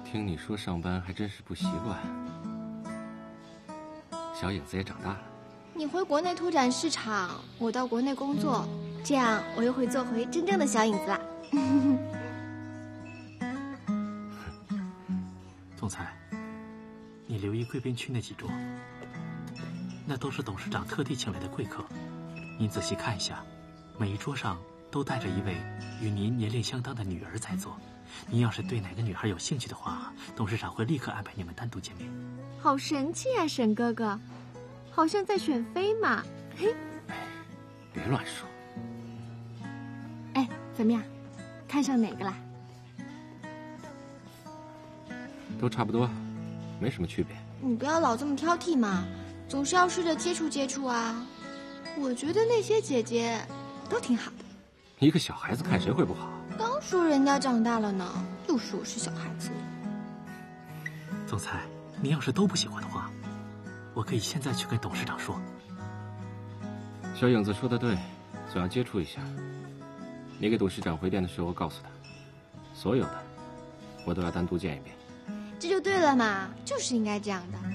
听你说上班还真是不习惯。小影子也长大了。 你回国内拓展市场，我到国内工作，这样我又会做回真正的小影子啦。 总裁，你留意贵宾区那几桌，那都是董事长特地请来的贵客，您仔细看一下，每一桌上都带着一位与您年龄相当的女儿在座。您要是对哪个女孩有兴趣的话，董事长会立刻安排你们单独见面。 好神气啊，沈哥哥，好像在选妃嘛。嘿， 别乱说。 哎，怎么样，看上哪个啦？ 都差不多，没什么区别。 你不要老这么挑剔嘛，总是要试着接触接触啊。我觉得那些姐姐都挺好的。 一个小孩子看谁会不好？ 刚说人家长大了呢，又说我是小孩子。 总裁，您要是都不喜欢的话，我可以现在去跟董事长说。 小影子说的对，总要接触一下。你给董事长回电的时候告诉他，所有的我都要单独见一遍。 这就对了嘛，就是应该这样的。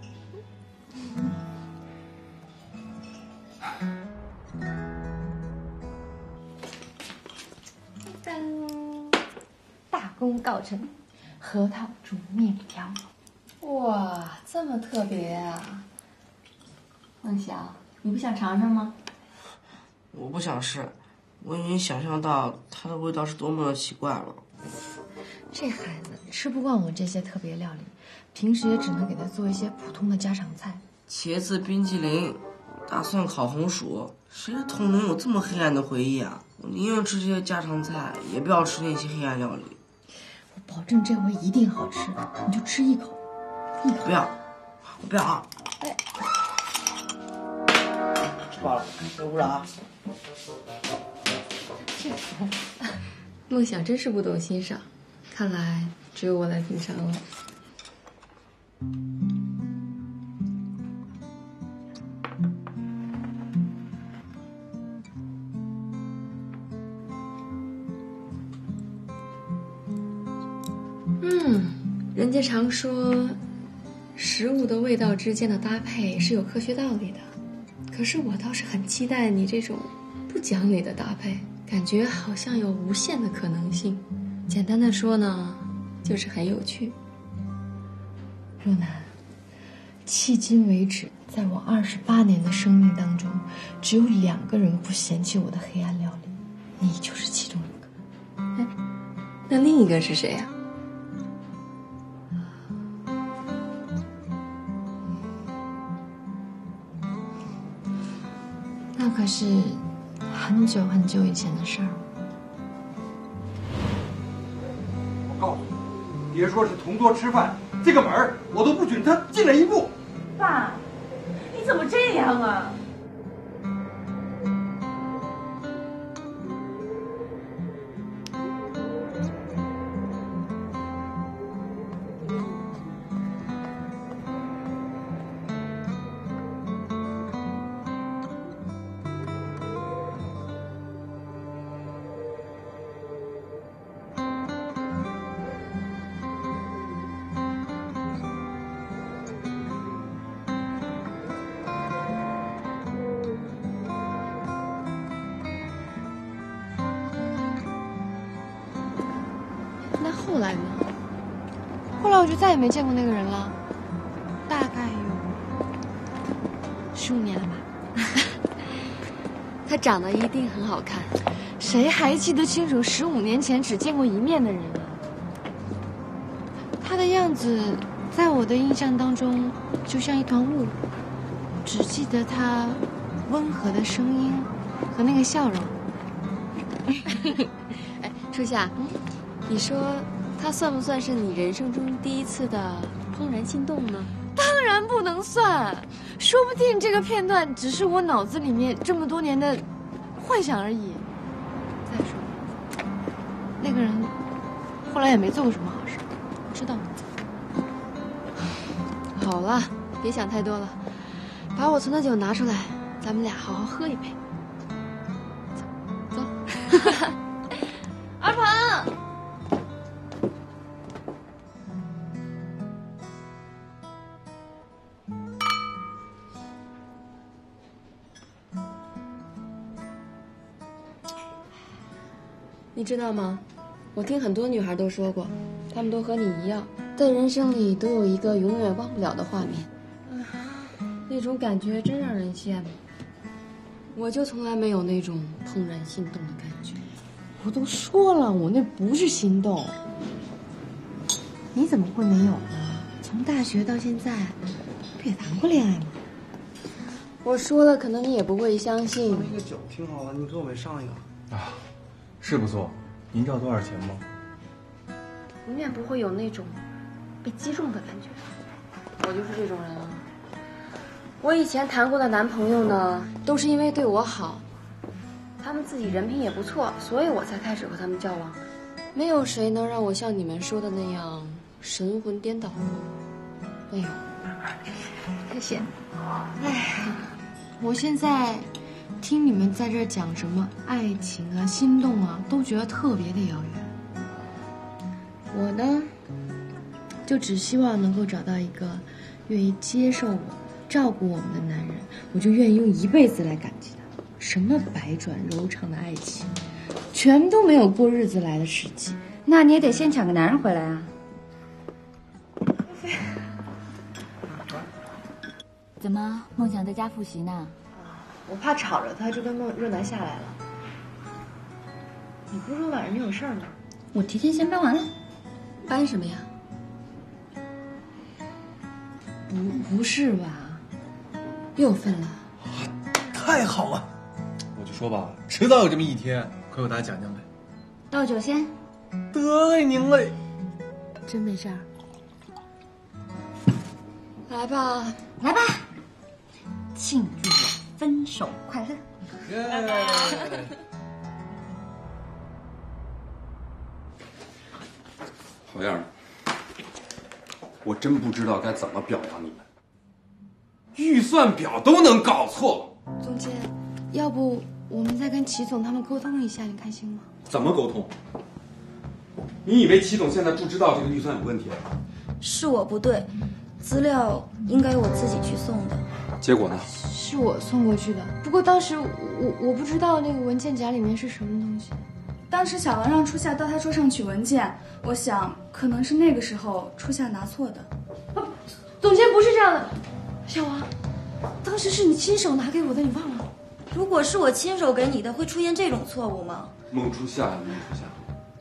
大功告成，核桃煮面条。 哇，这么特别啊！梦想，你不想尝尝吗？ 我不想试，我已经想象到它的味道是多么的奇怪了。 这孩子吃不惯我这些特别料理，平时也只能给他做一些普通的家常菜。 茄子冰淇淋，大蒜烤红薯，谁的童年有这么黑暗的回忆啊？我宁愿吃这些家常菜，也不要吃那些黑暗料理。 我保证这回一定好吃，你就吃一口，一口。 不要，我不要啊！ 哎， 吃饱了，别污染啊！ 梦想真是不懂欣赏，看来只有我来品尝了。人家常说，食物的味道之间的搭配是有科学道理的，可是我倒是很期待你这种不讲理的搭配，感觉好像有无限的可能性。简单的说呢，就是很有趣。若楠，迄今为止，在我28年的生命当中，只有2个人不嫌弃我的黑暗料理，你就是其中一个。哎，那另一个是谁呀？那可是很久很久以前的事儿。 我告诉你，别说是同桌吃饭，这个门儿我都不准他进来一步。 爸，你怎么这样啊？ 后来呢？后来我就再也没见过那个人了，大概有15年了吧。 他长得一定很好看， 谁还记得清楚15年前只见过一面的人啊？他的样子在我的印象当中就像一团雾，只记得他温和的声音和那个笑容。 哎，初夏，你说他算不算是你人生中第一次的怦然心动呢？ 当然不能算，说不定这个片段只是我脑子里面这么多年的幻想而已。再说，那个人后来也没做过什么好事，知道吗？ 好了，别想太多了，把我存的酒拿出来，咱们俩好好喝一杯。走，走。 阿鹏。 你知道吗？我听很多女孩都说过，她们都和你一样，在人生里都有一个永远忘不了的画面。那种感觉真让人羡慕。我就从来没有那种怦然心动的感觉。我都说了，我那不是心动。你怎么会没有呢？从大学到现在，不也谈过恋爱吗？我说了，可能你也不会相信。 那个酒挺好的，你给我们上一个。 啊，是不错。您知道多少钱吗？ 永远不会有那种被击中的感觉。我就是这种人啊。我以前谈过的男朋友呢，都是因为对我好，他们自己人品也不错，所以我才开始和他们交往。没有谁能让我像你们说的那样神魂颠倒。没有。谢谢。哎呀，我现在听你们在这讲什么爱情啊、心动啊，都觉得特别的遥远。我呢，就只希望能够找到一个愿意接受我、照顾我们的男人，我就愿意用一辈子来感激他。什么百转柔肠的爱情，全都没有过日子来的实际。 那你也得先抢个男人回来啊。怎么，梦想在家复习呢？ 我怕吵着他，就跟润南下来了。你不是说晚上你有事儿吗？ 我提前先搬完了。 搬什么呀？不是吧？又分了？ 太好了！我就说吧，迟早有这么一天，快给大家讲讲呗。 倒酒先。 得罪您嘞。 真没事儿。来吧， 来吧，庆祝我分手快乐！ 好样的！我真不知道该怎么表扬你们，预算表都能搞错。 总监，要不我们再跟齐总他们沟通一下，你看行吗？ 怎么沟通？你以为齐总现在不知道这个预算有问题？ 是我不对，资料应该我自己去送的。 结果呢？ 是我送过去的，不过当时我不知道那个文件夹里面是什么东西。 当时小王让初夏到他桌上取文件，我想可能是那个时候初夏拿错的。 总监不是这样的，小王，当时是你亲手拿给我的，你忘了？ 如果是我亲手给你的，会出现这种错误吗？ 孟初夏呀，孟初夏，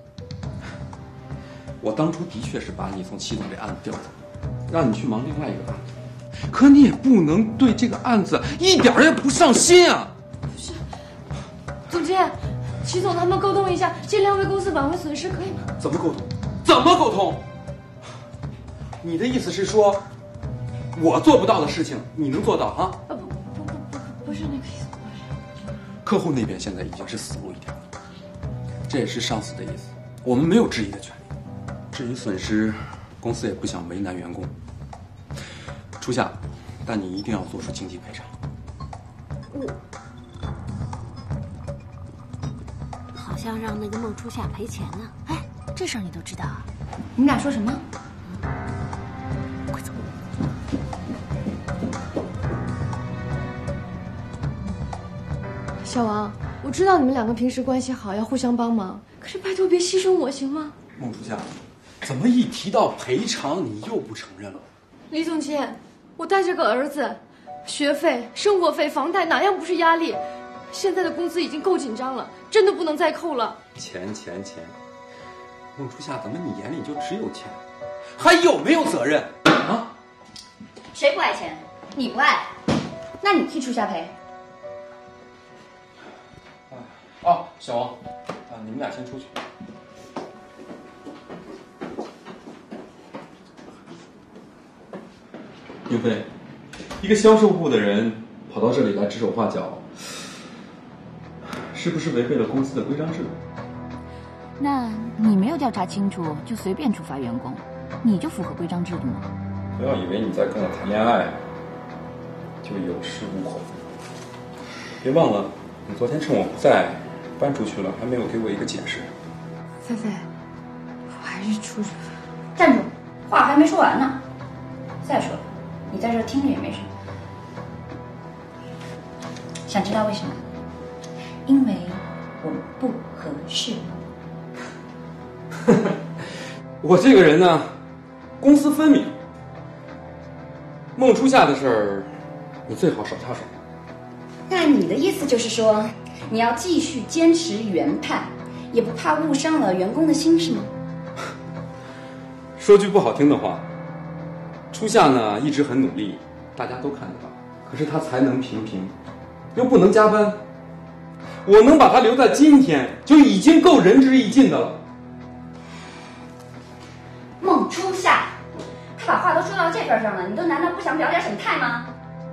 我当初的确是把你从齐总这案子调走，让你去忙另外一个案子，可你也不能对这个案子一点也不上心啊！ 不是，总监，齐总他们沟通一下，尽量为公司挽回损失，可以吗？ 怎么沟通？怎么沟通？你的意思是说，我做不到的事情你能做到啊？ 不是那个意思。 客户那边现在已经是死路一条了，这也是上司的意思，我们没有质疑的权利。至于损失，公司也不想为难员工。初夏，但你一定要做出经济赔偿。 好像让那个孟初夏赔钱呢。哎，这事儿你都知道啊？你们俩说什么？快走！ 小王，我知道你们两个平时关系好，要互相帮忙，可是拜托别牺牲我行吗？ 孟初夏，怎么一提到赔偿你又不承认了？ 李总监，我带着个儿子，学费、生活费、房贷哪样不是压力？现在的工资已经够紧张了，真的不能再扣了。 钱！孟初夏，怎么你眼里就只有钱，还有没有责任啊？ 谁不爱钱？你不爱，那你替初夏赔。 哦，小王，你们俩先出去。 宁飞，一个销售部的人跑到这里来指手画脚，是不是违背了公司的规章制度？ 那你没有调查清楚就随便处罚员工，你就符合规章制度吗？ 不要以为你在跟我谈恋爱就有恃无恐。别忘了，你昨天趁我不在搬出去了，还没有给我一个解释。 菲菲，我还是出去吧。 站住！话还没说完呢。再说了，你在这听着也没什么。想知道为什么？因为我们不合适。 我这个人呢，公私分明。孟初夏的事儿，你最好少插手。 那你的意思就是说，你要继续坚持原判，也不怕误伤了员工的心，是吗？ 说句不好听的话，初夏呢一直很努力，大家都看得到。可是他才能平平，又不能加班。我能把他留在今天，就已经够仁至义尽的了。 孟初夏，他把话都说到这份上了，你都难道不想表点什么态吗？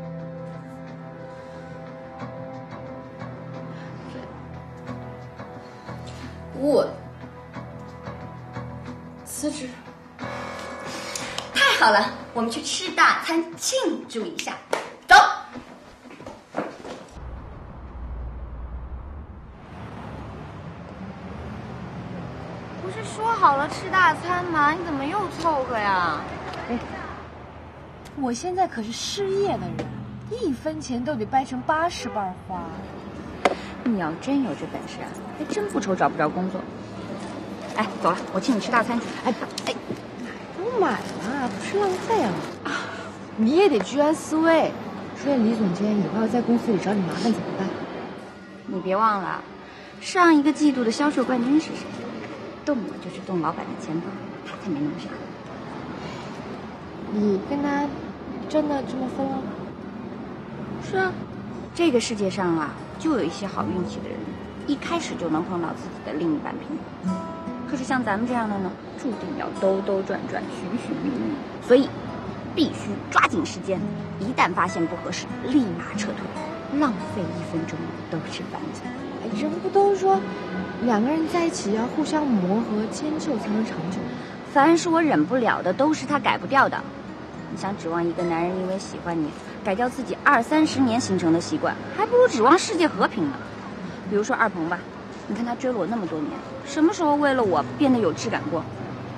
我辞职。太好了，我们去吃大餐庆祝一下，走。 不是说好了吃大餐吗？你怎么又凑合呀？ 哎，我现在可是失业的人，1分钱都得掰成80瓣花。 你要真有这本事啊，还真不愁找不着工作。哎，走了，我请你吃大餐去。 哎，都买了，不是浪费啊！你也得居安思危，说李总监以后要在公司里找你麻烦怎么办？ 你别忘了，上一个季度的销售冠军是谁？动了就是动老板的钱包，他才没那么傻。 你跟他真的这么分了？ 是啊，这个世界上啊，就有一些好运气的人，一开始就能碰到自己的另一半平衡。可是像咱们这样的呢，注定要兜兜转转，寻寻觅觅，所以必须抓紧时间，一旦发现不合适，立马撤退，浪费1分钟都是犯罪。 人不都说2个人在一起要互相磨合迁就才能长久？ 凡是我忍不了的，都是他改不掉的。你想指望一个男人因为喜欢你改掉自己20-30年形成的习惯，还不如指望世界和平呢。比如说二鹏吧，你看他追了我那么多年，什么时候为了我变得有质感过？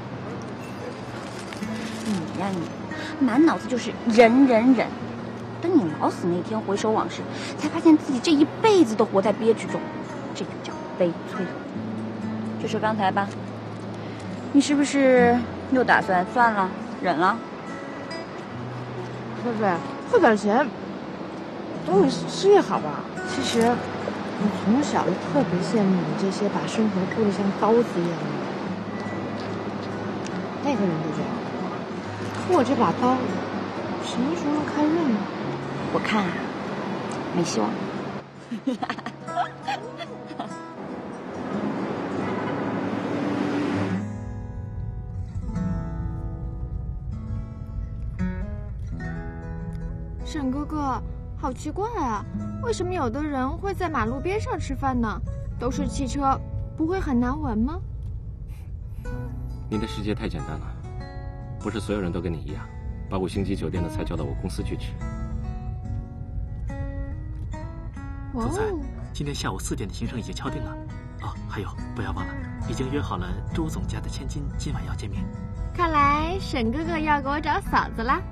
你呀你，满脑子就是忍。等你老死那天回首往事，才发现自己这一辈子都活在憋屈中，这就叫悲催。就说刚才吧，你是不是又打算算了忍了？ 菲菲，汇点钱，等你失业好吧？其实我从小就特别羡慕你这些把生活过得像刀子一样的人。那个人就这样，可我这把刀什么时候能开刃呢？ 我看啊，没希望。 沈哥哥，好奇怪啊，为什么有的人会在马路边上吃饭呢？都是汽车，不会很难闻吗？ 你的世界太简单了，不是所有人都跟你一样，把5星级酒店的菜叫到我公司去吃。 总裁，今天下午4点的行程已经敲定了。哦，还有，不要忘了，已经约好了周总家的千金今晚要见面。 看来沈哥哥要给我找嫂子啦。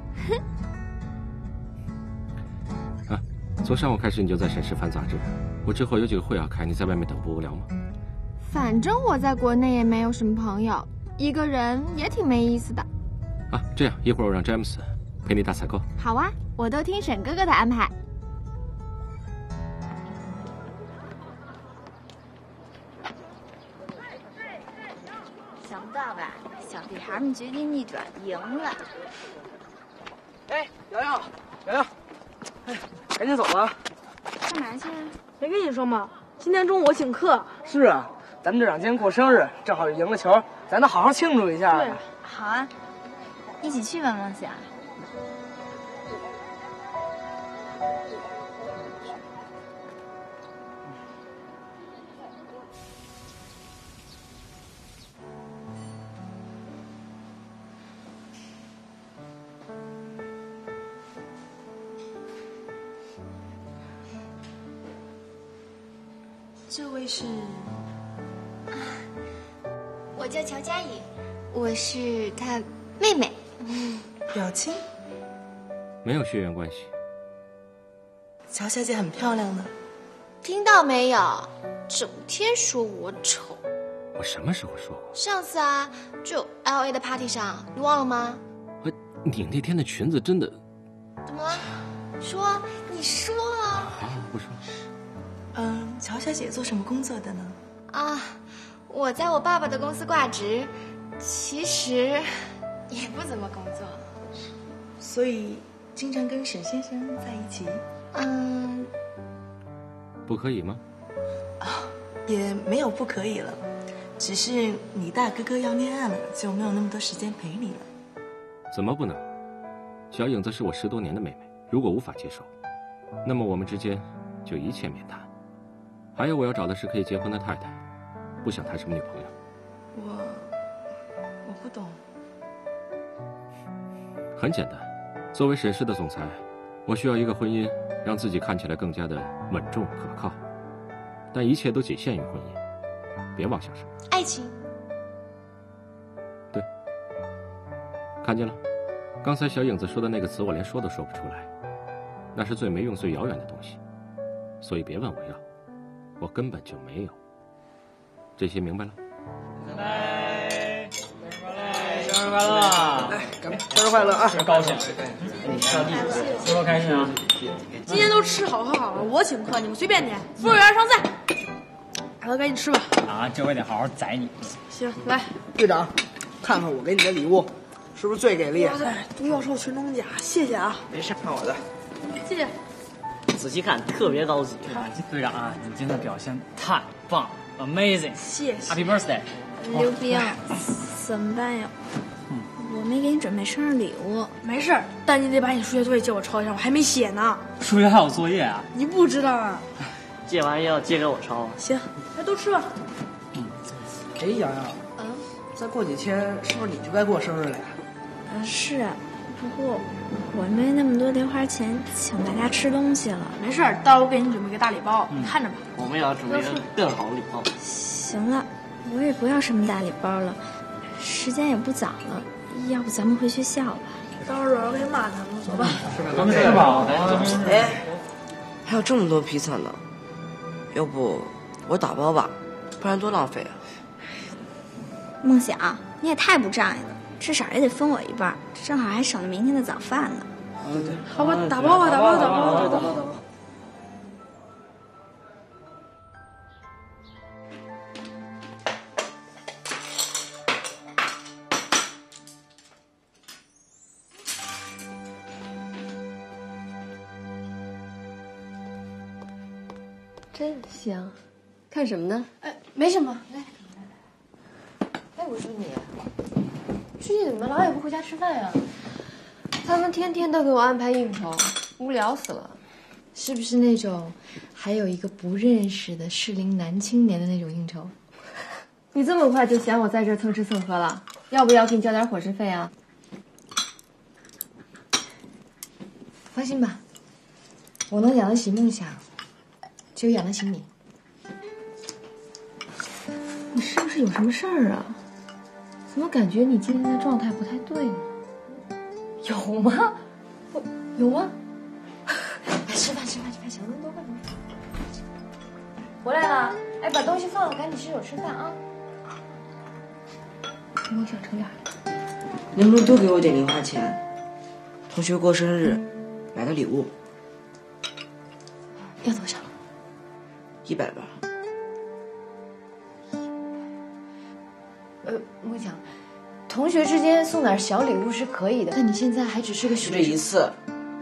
啊，从上午开始你就在沈氏翻杂志，我之后有几个会要开，你在外面等不无聊吗？ 反正我在国内也没有什么朋友，一个人也挺没意思的。 啊，这样一会儿我让詹姆斯陪你打采购。 好啊，我都听沈哥哥的安排。 想不到吧，小屁孩们绝地逆转，赢了。 哎，瑶瑶，哎，赶紧走了。 干嘛去啊？ 没跟你说吗？今天中午我请客。 是啊，咱们队长今天过生日，正好赢了球，咱得好好庆祝一下。 对， 好啊，一起去吧，梦想。 这位是？ 我叫乔佳怡，我是她妹妹。 表亲？ 没有血缘关系。 乔小姐很漂亮呢。 听到没有？整天说我丑。 我什么时候说过？ 上次啊，就 LA 的 party 上，你忘了吗？ 你那天的裙子真的…… 怎么了？说，你说啊。 好，不说。 乔小姐做什么工作的呢？ 啊，我在我爸爸的公司挂职，其实也不怎么工作。 所以经常跟沈先生在一起？ 不可以吗？ 也没有不可以了，只是你大哥哥要恋爱了，就没有那么多时间陪你了。 怎么不能？小影子是我10多年的妹妹，如果无法接受，那么我们之间就一切免谈。还有，我要找的是可以结婚的太太，不想谈什么女朋友。 我不懂。 很简单，作为沈氏的总裁，我需要一个婚姻，让自己看起来更加的稳重可靠。但一切都仅限于婚姻，别妄想什么爱情。 对，看见了，刚才小影子说的那个词，我连说都说不出来，那是最没用、最遥远的东西，所以别问我要，我根本就没有。这些明白了？ 拜拜！生日快乐！ 来，干杯！生日快乐啊！ 真高兴！你上地主，多多开心啊！ 今天都吃好喝好了，我请客，你们随便点。服务员上菜，大哥赶紧吃吧。 啊，这回得好好宰你。 行，来， 队长，看看我给你的礼物，是不是最给力？ 独角兽群装甲，谢谢啊。 没事，看我的。 谢谢。 仔细看，特别高级。队长啊，你今天的表现太棒了 ，Amazing！ 谢谢。 Happy Birthday！ 刘冰，怎么办呀？我没给你准备生日礼物。 没事，但你得把你数学作业借我抄一下，我还没写呢。 数学还有作业啊？ 你不知道啊？ 借完要借给我抄。 行，来都吃吧。 哎，洋洋，再过几天是不是你就该过生日了呀？ 是，不过我没那么多零花钱请大家吃东西了。 没事，到时候给你准备个大礼包，你看着吧。 我们也要准备一个更好的礼包。 行了，我也不要什么大礼包了，时间也不早了，要不咱们回学校吧。 到时候我给骂他们，走吧。 咱们吃吧，赶紧走。 哎，还有这么多披萨呢，要不我打包吧，不然多浪费啊。 梦想，你也太不仗义了，至少也得分我一半，正好还省了明天的早饭呢。 对， 好吧，打包吧，打包，打包，打包。 真香，看什么呢？ 没什么，来。哎，我说你，最近怎么老也不回家吃饭呀？ 他们天天都给我安排应酬，无聊死了。是不是那种还有一个不认识的适龄男青年的那种应酬？你这么快就嫌我在这蹭吃蹭喝了？要不要给你交点伙食费啊？放心吧，我能养得起梦想，就养得起你。你是不是有什么事儿啊？怎么感觉你今天的状态不太对呢？有吗？有吗？吃饭，想那么多干嘛？回来了，哎，把东西放了，赶紧洗手吃饭啊！梦想成俩人， 能不能多给我点零花钱？同学过生日，买的礼物。 要多少 ？100吧。 梦想，同学之间送点小礼物是可以的，但你现在还只是个学生。 就这一次。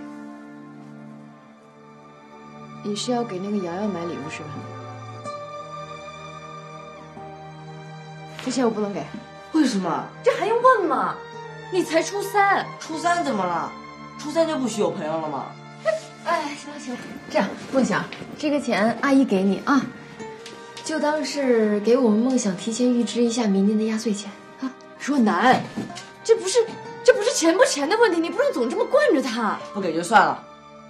你是要给那个瑶瑶买礼物是吧？这些我不能给。 为什么？ 这还用问吗？你才初3。 初3怎么了？初3就不许有朋友了吗？ 哎，行了，这样，梦想，这个钱阿姨给你啊，就当是给我们梦想提前预支一下明年的压岁钱啊。若楠，这不是钱不钱的问题，你不能总这么惯着他。 不给就算了。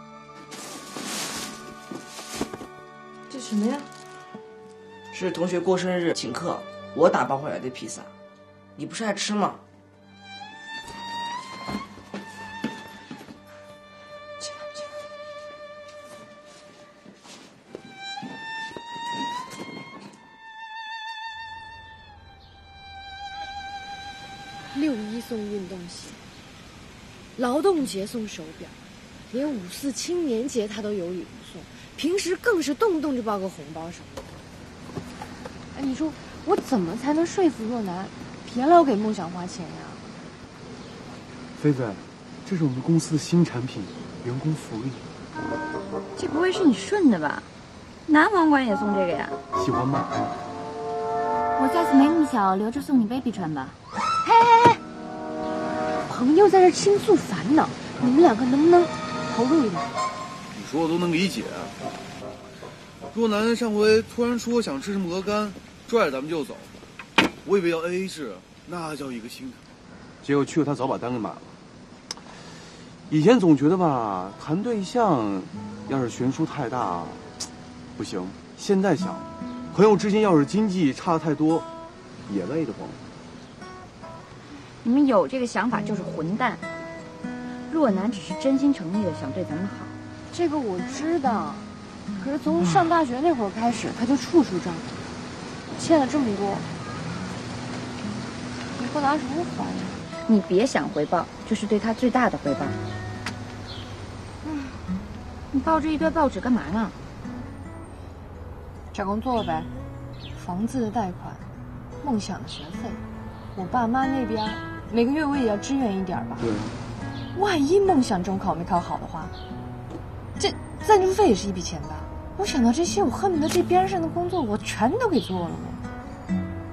这什么呀？ 是同学过生日请客，我打包回来的披萨，你不是爱吃吗？ 6·1送运动鞋，劳动节送手表，连5·4青年节他都有礼物送，平时更是动不动就包个红包什么的。哎，你说我怎么才能说服若男别老给梦想花钱呀？ 菲菲，这是我们公司的新产品，员工福利。 这不会是你顺的吧？男网管也送这个呀？ 喜欢吗？ 我下次没那么小，留着送你 baby 穿吧。 嘿，朋友在这倾诉烦恼，你们两个能不能投入一点？ 你说我都能理解。若男上回突然说想吃什么鹅肝，拽着咱们就走，我以为要 AA 制，那叫一个心疼。结果去了他早把单给买了。以前总觉得吧，谈对象要是悬殊太大不行，现在想，朋友之间要是经济差得太多，也累得慌。 你们有这个想法就是混蛋。若男只是真心诚意的想对咱们好， 这个我知道。可是从上大学那会儿开始，他就处处照顾，欠了这么多，以后拿什么还呀？ 你别想回报，就是对他最大的回报。你抱着一堆报纸干嘛呢？ 找工作呗，房子的贷款，梦想的学费，我爸妈那边每个月我也要支援一点吧。 对。 万一梦想中考没考好的话，这赞助费也是一笔钱吧。我想到这些，我恨不得这边上的工作我全都给做了我。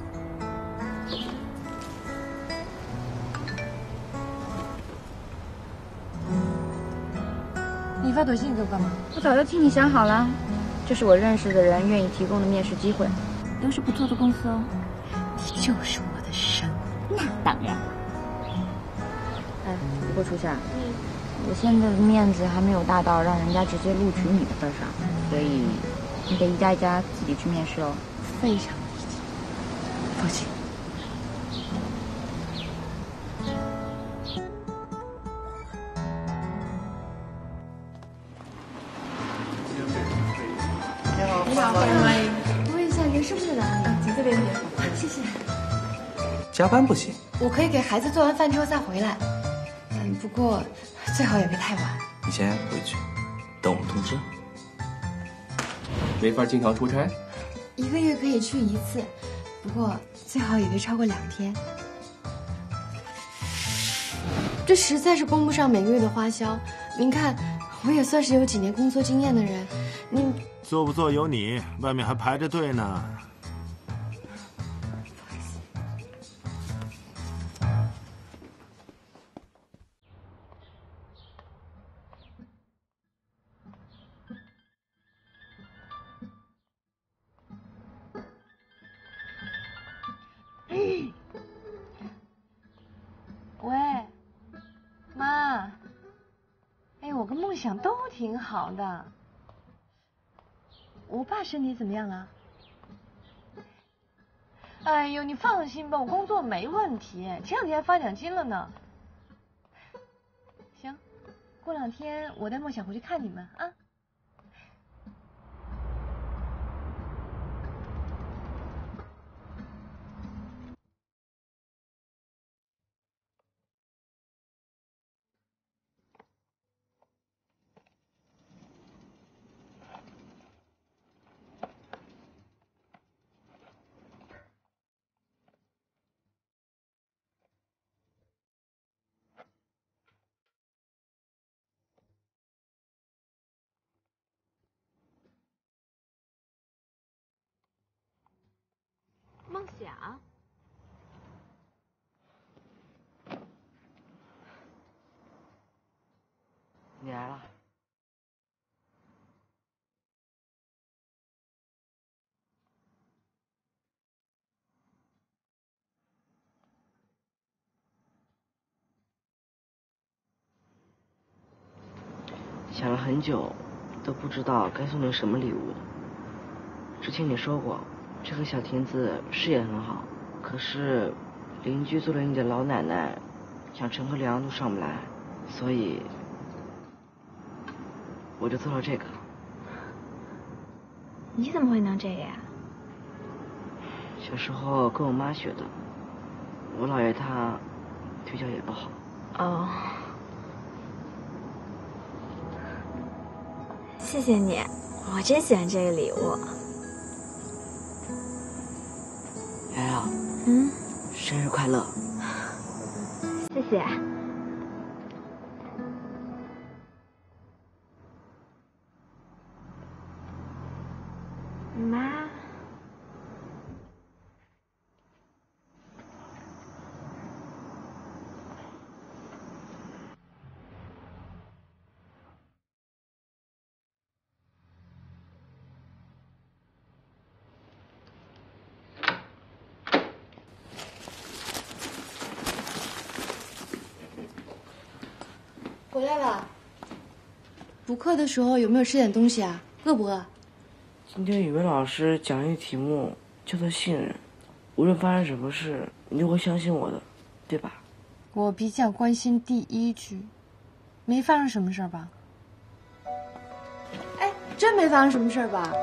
你发短信给我干嘛？ 我早就替你想好了，这是我认识的人愿意提供的面试机会，都是不错的公司哦。 你就是我的神。 那当然。哎，不过初夏，我现在的面子还没有大到让人家直接录取你的份上，所以你得一家一家自己去面试哦。 非常理解，放心。 你好，欢迎。 问一下人事部在哪里？ 请这边请。 谢谢。 加班不行， 我可以给孩子做完饭之后再回来。不过最好也别太晚。 你先回去，等我们通知。 没法经常出差 ？1个月可以去1次，不过最好也别超过2天。这实在是供不上每个月的花销。您看，我也算是有几年工作经验的人，您做不做由你，外面还排着队呢。 喂，妈，哎，我跟梦想都挺好的。我爸身体怎么样啊？哎呦，你放心吧，我工作没问题，前2天还发奖金了呢。行，过2天我带梦想回去看你们啊。梦想， 你来了。想了很久，都不知道该送你什么礼物。之前你说过，这个小亭子视野很好，可是邻居做了你的老奶奶，想乘个凉都上不来，所以我就做了这个。 你怎么会弄这个呀？ 小时候跟我妈学的，我姥爷他腿脚也不好。 哦，谢谢你，我真喜欢这个礼物。 瑶瑶，生日快乐！ 谢谢。妈。 回来了。补课的时候有没有吃点东西啊？饿不饿？ 今天语文老师讲一个题目叫做信任，无论发生什么事，你都会相信我的，对吧？ 我比较关心第一句，没发生什么事儿吧？哎，真没发生什么事儿吧？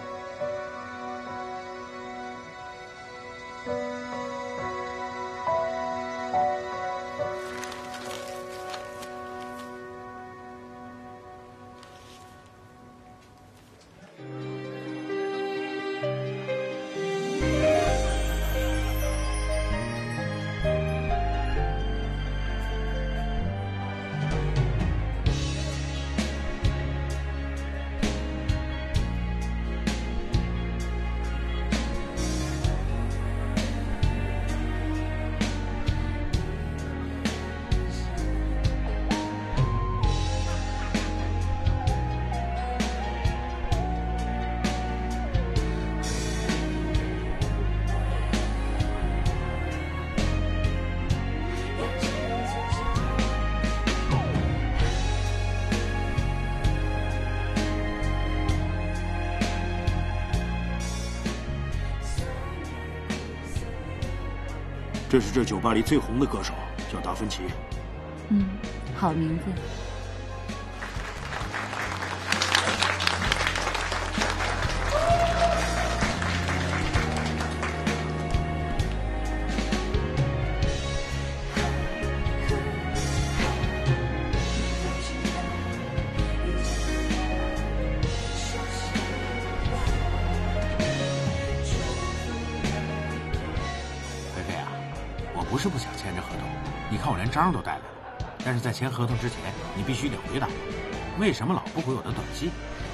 这是这酒吧里最红的歌手，叫达芬奇。 好名字。 不是不想签这合同，你看我连章都带来了。但是在签合同之前，你必须得回答我，为什么老不回我的短信？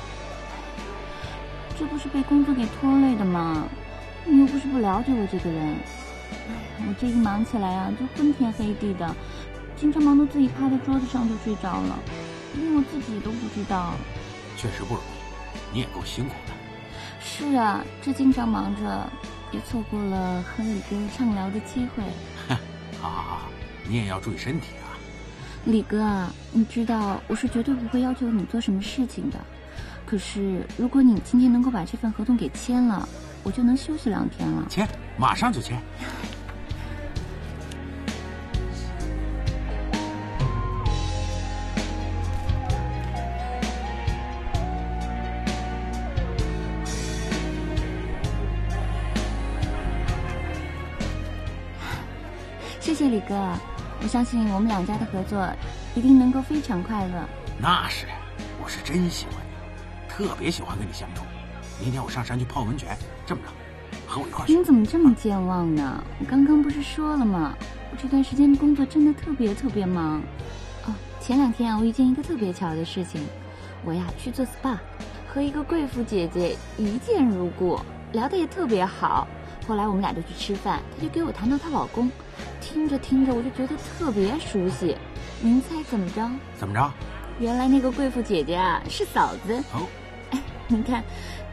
这不是被工作给拖累的吗？你又不是不了解我这个人。我这一忙起来啊，就昏天黑地的，经常忙得自己趴在桌子上就睡着了，连我自己都不知道。 确实不容易，你也够辛苦的。 是啊，这经常忙着，也错过了和李哥畅聊的机会。 好，你也要注意身体啊。 李哥啊，你知道我是绝对不会要求你做什么事情的。可是如果你今天能够把这份合同给签了，我就能休息2天了。 签，马上就签。 谢谢李哥，我相信我们2家的合作一定能够非常快乐。 那是，我是真喜欢你，特别喜欢跟你相处。明天我上山去泡温泉，这么着，和我一块去。 您怎么这么健忘呢？我刚刚不是说了吗？我这段时间工作真的特别忙。哦，前2天啊，我遇见一个特别巧的事情，我呀去做 SPA， 和一个贵妇姐姐一见如故，聊得也特别好。后来我们俩就去吃饭，她就给我谈到她老公，听着我就觉得特别熟悉。您猜怎么着？ 怎么着？ 原来那个贵妇姐姐啊是嫂子。 哦， 哎，您看，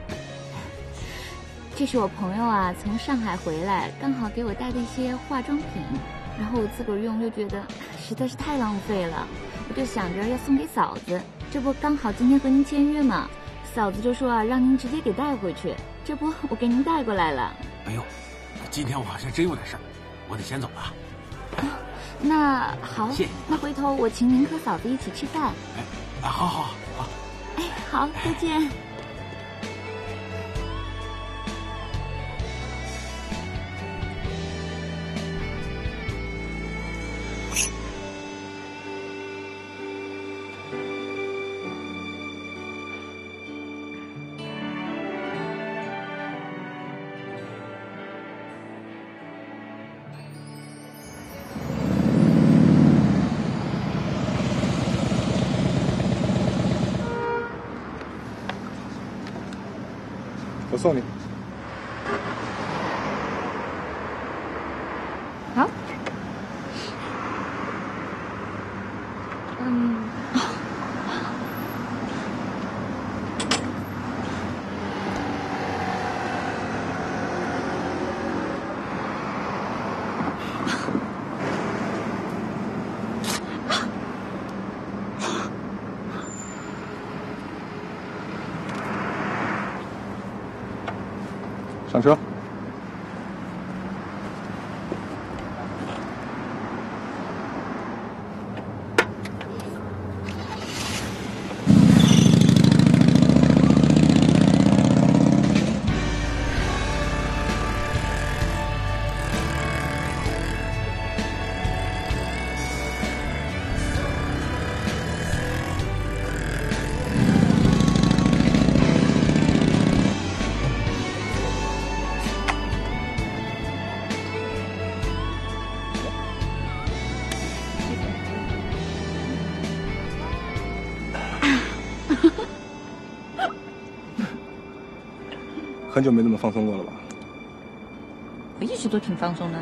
这是我朋友啊从上海回来，刚好给我带的一些化妆品，然后我自个儿用就觉得实在是太浪费了，我就想着要送给嫂子。这不刚好今天和您签约嘛，嫂子就说啊让您直接给带回去，这不我给您带过来了。 哎呦，今天我好像真有点事儿，我得先走了。 那好， 谢谢你。 那回头我请您和嫂子一起吃饭。 哎，好。 哎，好，再见。 我送你。 好。 上车。很久没这么放松过了吧？ 我一直都挺放松的。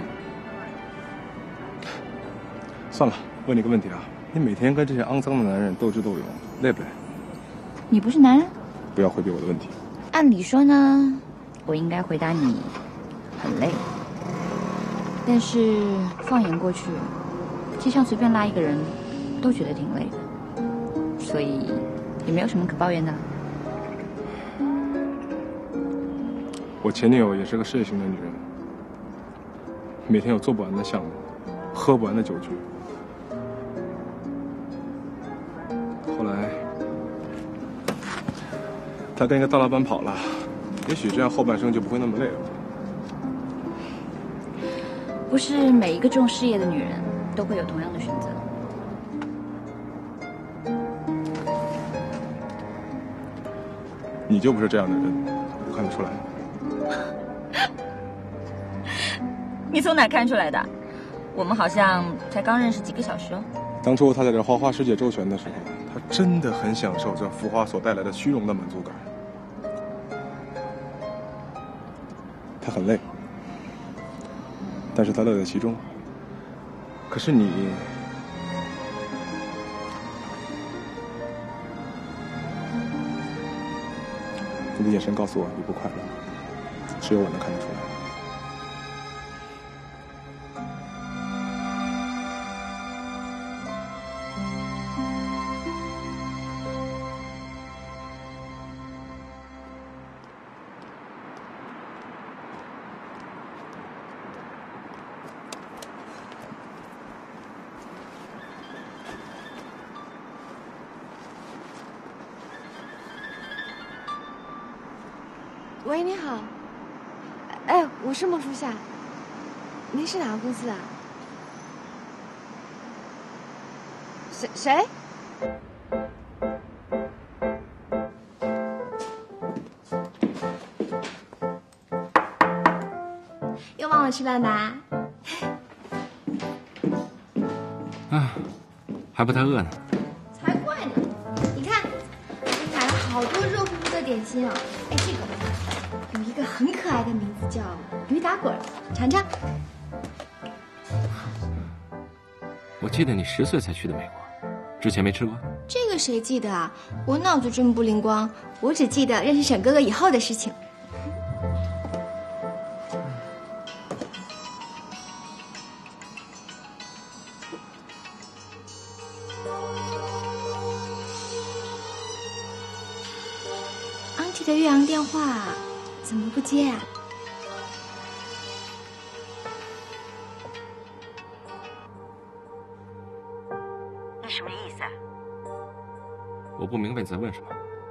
算了，问你个问题啊，你每天跟这些肮脏的男人斗智斗勇，累不累？ 你不是男人？ 不要回避我的问题。 按理说呢，我应该回答你很累。但是放眼过去，街上随便拉一个人，都觉得挺累的，所以也没有什么可抱怨的。 我前女友也是个事业型的女人，每天有做不完的项目，喝不完的酒局。后来，她跟一个大老板跑了，也许这样后半生就不会那么累了。 不是每一个重事业的女人都会有同样的选择。 你就不是这样的人，我看得出来。 你从哪看出来的？我们好像才刚认识几个小时哦。 当初他在这花花世界周旋的时候，他真的很享受这浮华所带来的虚荣的满足感。他很累，但是他乐在其中。可是你，你的眼神告诉我你不快乐，只有我能看得出来。 喂，你好。哎，我是孟初夏。您是哪个公司啊？谁？ 又忘了吃饭吧？ 啊，还不太饿呢。 才怪呢！你看，我买了好多热乎乎的点心哦。哎，这个有一个很可爱的名字叫驴打滚，尝尝。 我记得你10岁才去的美国，之前没吃过。 这个谁记得啊？我脑子这么不灵光，我只记得认识沈哥哥以后的事情。安琪的岳阳电话怎么不接啊？ 你什么意思啊？ 我不明白你在问什么。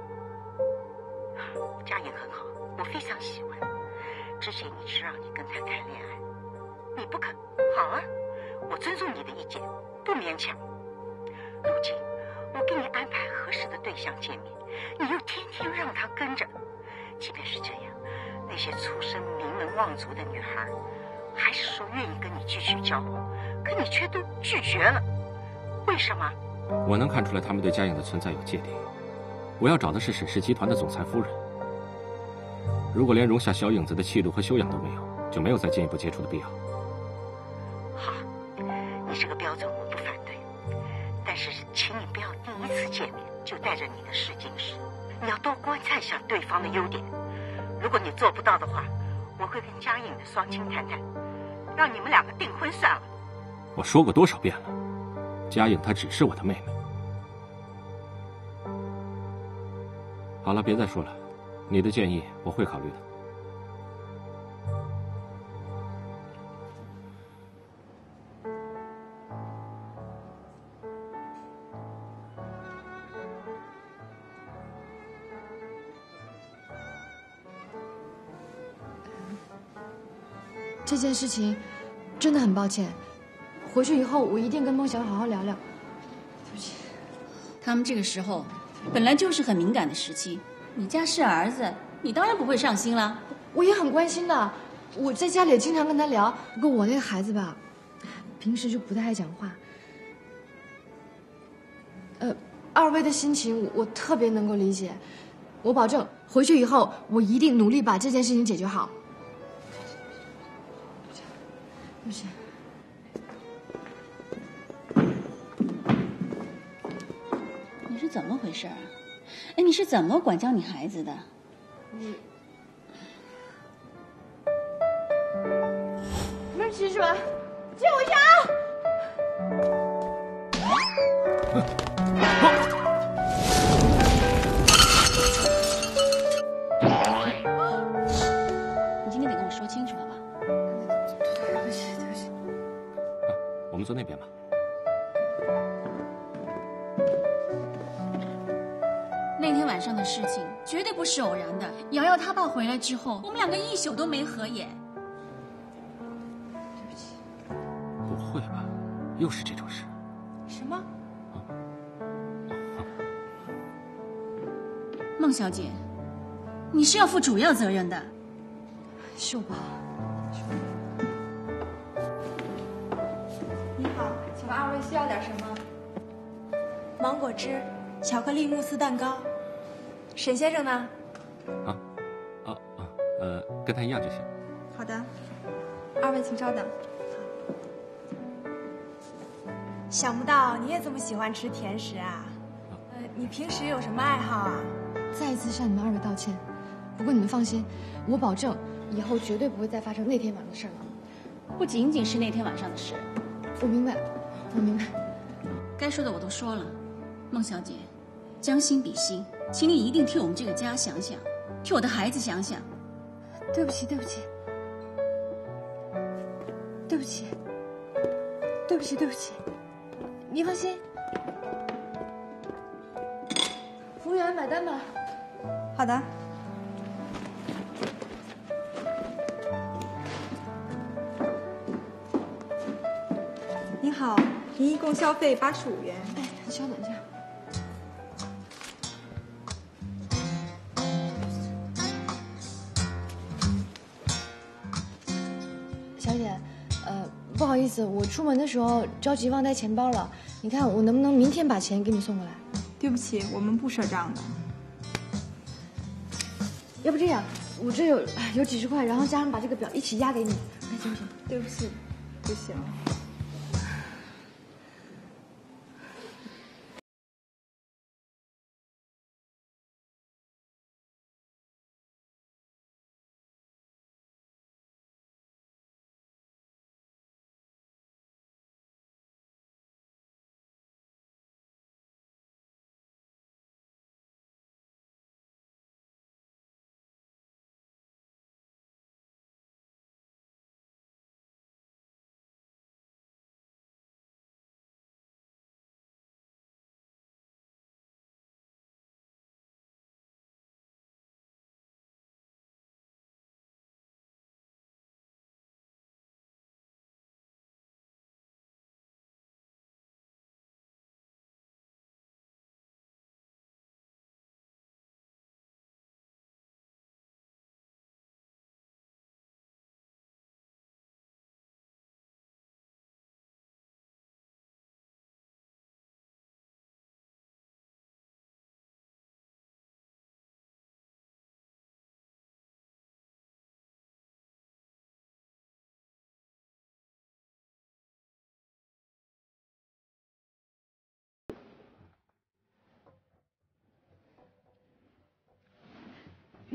佳颖很好，我非常喜欢。之前一直让你跟他谈恋爱，你不肯。好啊，我尊重你的意见，不勉强。如今我给你安排合适的对象见面，你又天天让他跟着。即便是这样，那些出身名门望族的女孩，还是说愿意跟你继续交往，可你却都拒绝了。为什么？ 我能看出来他们对佳颖的存在有芥蒂。我要找的是沈氏集团的总裁夫人。 如果连容下小影子的气度和修养都没有，就没有再进一步接触的必要。 好，你这个标准我不反对，但是请你不要第一次见面就带着你的试金石，你要多观察一下对方的优点。如果你做不到的话，我会跟嘉颖的双亲谈谈，让你们两个订婚算了。 我说过多少遍了，嘉颖她只是我的妹妹。好了，别再说了，你的建议我会考虑的。 这件事情真的很抱歉，回去以后我一定跟孟晓好好聊聊。对不起。 他们这个时候本来就是很敏感的时期，你家是儿子，你当然不会上心了。 我也很关心的，我在家里也经常跟他聊。不过我那个孩子吧，平时就不太爱讲话。二位的心情我特别能够理解，我保证回去以后我一定努力把这件事情解决好。对不起。 你是怎么回事啊？哎，你是怎么管教你孩子的？ 没人骑是吧？借我一下你今天得跟我说清楚了吧？ 对不起，对不起。 我们坐那边吧。 那天晚上的事情绝对不是偶然的。瑶瑶她爸回来之后，我们两个一宿都没合眼。 对不起。 不会吧？又是这种事？ 什么？ 孟小姐，你是要负主要责任的。 秀宝。 你好，请问二位需要点什么？芒果汁、巧克力慕斯蛋糕。沈先生呢？ 跟他一样就行。 好的，二位请稍等。想不到你也这么喜欢吃甜食啊？你平时有什么爱好啊？ 再一次向你们二位道歉，不过你们放心，我保证以后绝对不会再发生那天晚上的事了。 不仅仅是那天晚上的事。 我明白，我明白。 该说的我都说了，孟小姐，将心比心，请你一定替我们这个家想想，替我的孩子想想。 对不起，对不起，对不起，对不起，对不起。你放心，服务员买单吧。 好的。您好，您一共消费85元。 哎，稍等一下。小姐，不好意思，我出门的时候着急忘带钱包了。你看我能不能明天把钱给你送过来？ 对不起，我们不赊账的。 要不这样，我这有几十块，然后加上把这个表一起压给你，看行不行？ 对不起，不行。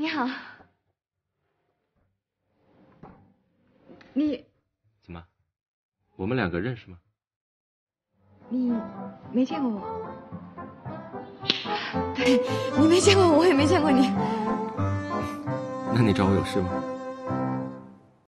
你好。你怎么？我们两个认识吗？ 你没见过我？对，你没见过我，我也没见过你。 那你找我有事吗？